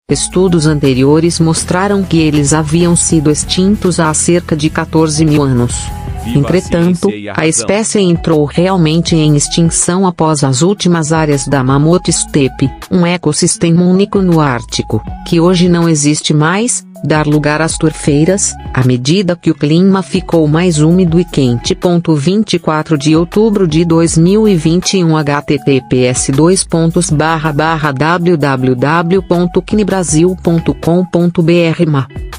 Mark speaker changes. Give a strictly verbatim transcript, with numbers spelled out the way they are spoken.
Speaker 1: Estudos anteriores mostraram que eles haviam sido extintos há cerca de quatorze mil anos. Entretanto, a espécie entrou realmente em extinção após as últimas áreas da Mammoth Steppe, um ecossistema único no Ártico, que hoje não existe mais, dar lugar às turfeiras, à medida que o clima ficou mais úmido e quente. vinte e quatro de outubro de dois mil e vinte e um h t t p s dois pontos barra barra w w w ponto kine brasil ponto com ponto b r